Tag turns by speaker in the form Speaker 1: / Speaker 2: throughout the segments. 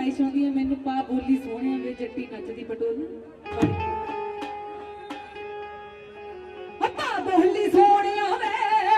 Speaker 1: फरमाइश आती है मैनू पा बोली सोहणिया वे जट्टी नचदी पटोला पा बोली सोहणिया वे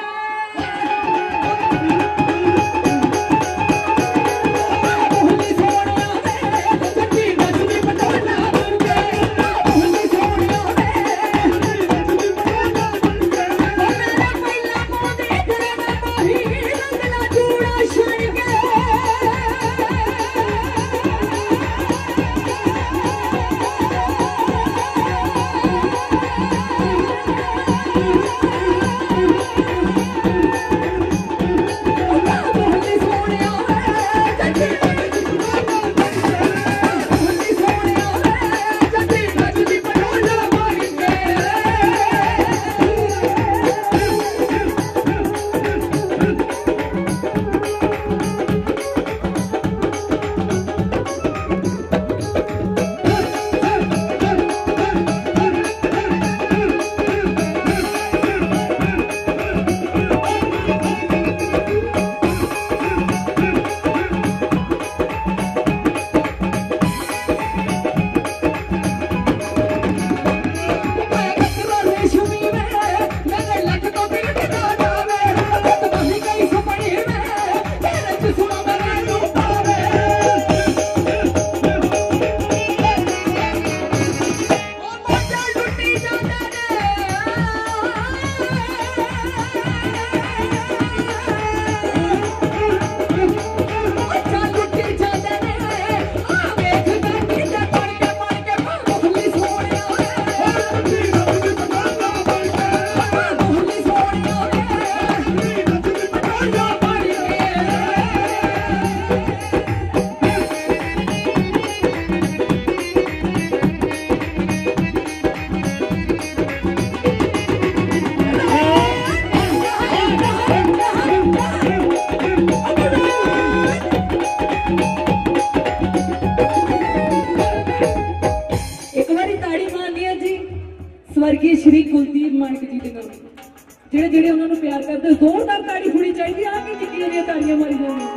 Speaker 1: स्वर्गीय श्री कुलदीप मानक जी के नाम जेड़े जेड़े उन्होंने प्यार करते जोरदार ताड़ी होनी चाहिए आगे कितनी दी ताड़ियां मारी जाए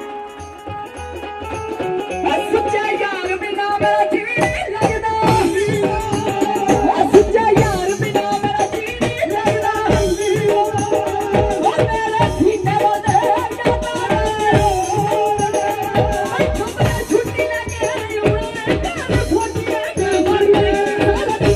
Speaker 1: सच्चा यार बिना मेरा जी नहीं लगदा सच्चा यार बिना मेरा जी नहीं लगदा और मेरे सीने बदे जाता छुपे छुट्टी लगे उड़े कर छोटी के मर गए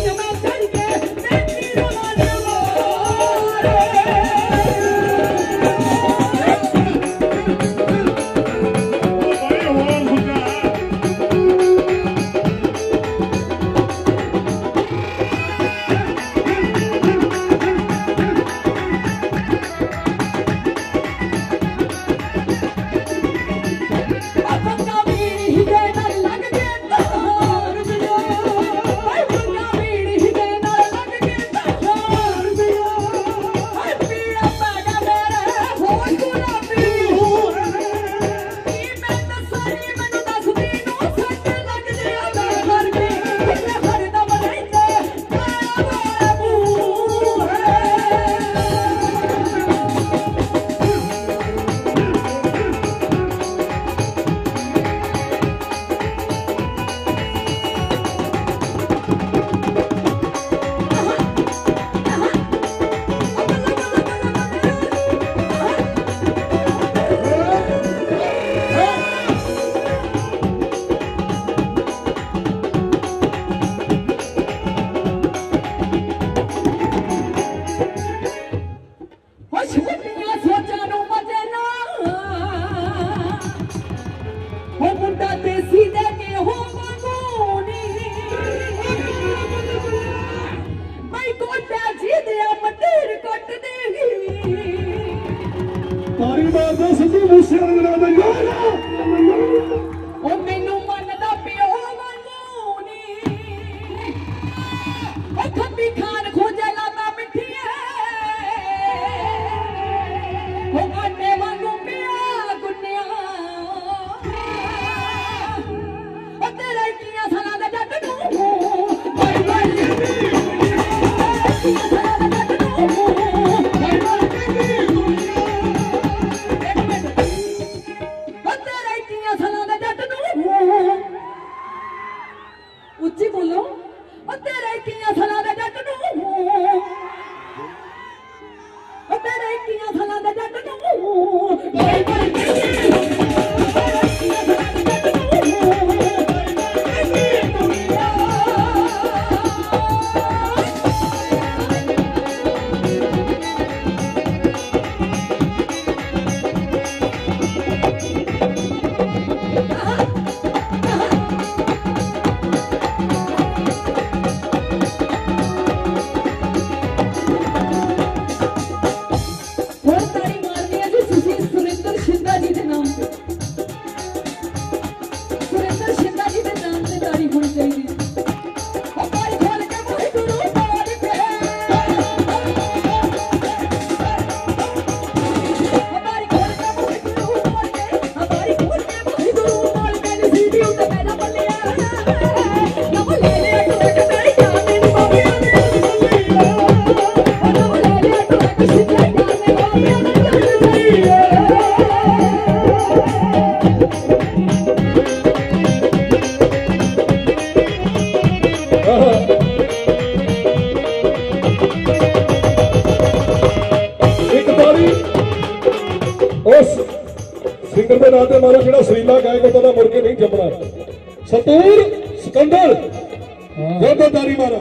Speaker 2: सिंगर के नाते मारो जो सरीला गायक होता मुड़ के नहीं जमना। सतूर सिकंदर जोरदारी मारो।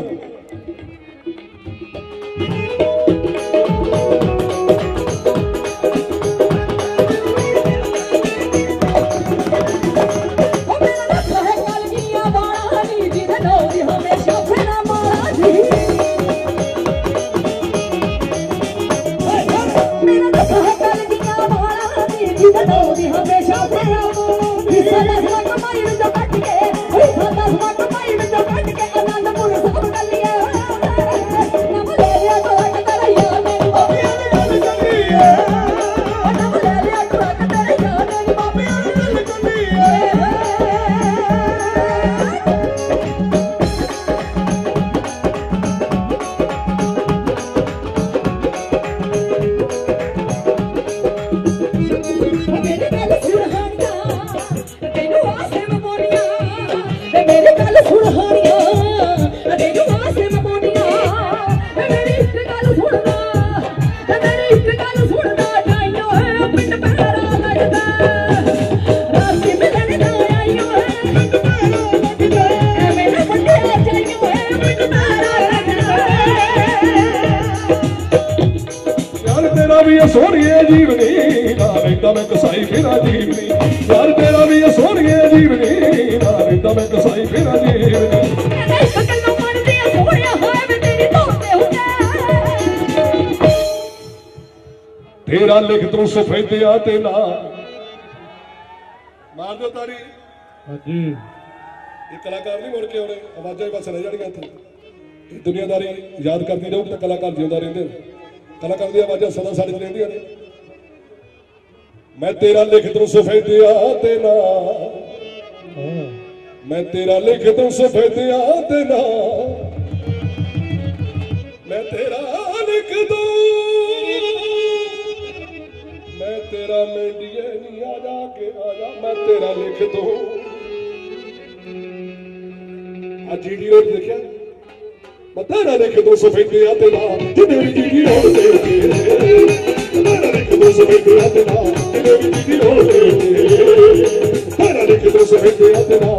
Speaker 2: सोनिए जीवनी ना मैं कसाई फिरा जीवनी यार तेरा भी सोनिए जीवनी ना मैं कसाई फिरा जीवनी तेरा लिख तू सफेदिया ते ना मार दो तारी। हाँ जी ये कलाकार नहीं मुड़ के आने आवाजा बस रह जानियां इत्थे दुनियादारी याद करती रहू तो कलाकार जिंदा रहिंदे कलाकार दी आवाज़ां सदा साडे च रहिंदियां ने। मैं तेरा लिख दूं सफेदिया ते ना मैं तेरा लिख दूं सफेदिया ते ना मैं तेरा लिख दूं मैं तेरा मेंढिए नहीं आ जा मैं तेरा लिख दूं। आज जीडी रोड देखिया मैं तेरा लिख दूं सफेदिया ते ना मेरी जीडी रोड तेरा लिख दूं सफेदिया ते ना मेरी जीडी रोड तेरा लिख दूं सफेदिया ते ना